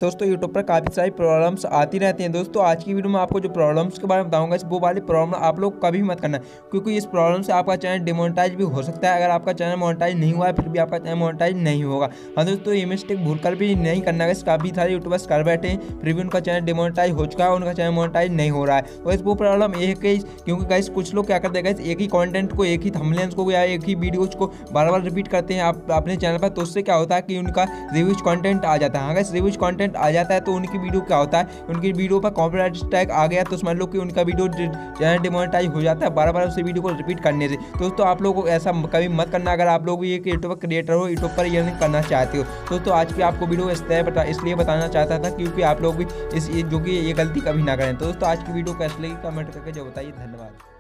दोस्तों यूट्यूब पर काफ़ी सारी प्रॉब्लम्स आती रहती हैं। दोस्तों आज की वीडियो में आपको जो प्रॉब्लम्स के बारे में बताऊंगा, वो वाली प्रॉब्लम आप लोग कभी मत करना, क्योंकि इस प्रॉब्लम से आपका चैनल डिमोनेटाइज भी हो सकता है। अगर आपका चैनल मोनेटाइज नहीं हुआ है फिर भी आपका चैनल मोनेटाइज नहीं होगा। हाँ दोस्तों, ये मिस्टेक भूल कर भी नहीं करना है। काफ़ी सारे यूट्यूबर्स कर बैठे हैं, फिर भी उनका चैनल डिमोनेटाइज हो चुका है, उनका चैनल मोनेटाइज नहीं हो रहा है। और इस वो प्रॉब्लम ये है कि क्योंकि गाइस कुछ लोग क्या करते हैं, गाइस एक ही कंटेंट को, एक ही थंबनेल्स को या एक ही वीडियोज को बार बार रिपीट करते हैं आप अपने चैनल पर। तो उससे क्या होता है कि उनका रिव्यूज कंटेंट आ जाता है। हाँ गाइस, रिव्यूज कंटेंट आ जाता है तो उनकी वीडियो क्या होता है, उनकी वीडियो पर कॉपीराइट स्ट्राइक आ गया तो समझ लो कि उनका वीडियो चैनल डिमोनेटाइज हो जाता है बार बार उसी वीडियो को रिपीट करने से। दोस्तों आप लोगों को ऐसा कभी मत करना अगर आप लोग भी एक यूट्यूब क्रिएटर हो, यूट्यूब पर अर्निंग करना चाहते हो। दोस्तों आज की आपको वीडियो इसलिए बताना चाहता था क्योंकि आप लोग भी इस जो कि ये गलती कभी ना करें। तो दोस्तों आज की वीडियो कैसे लगी कमेंट करके जो बताइए। धन्यवाद।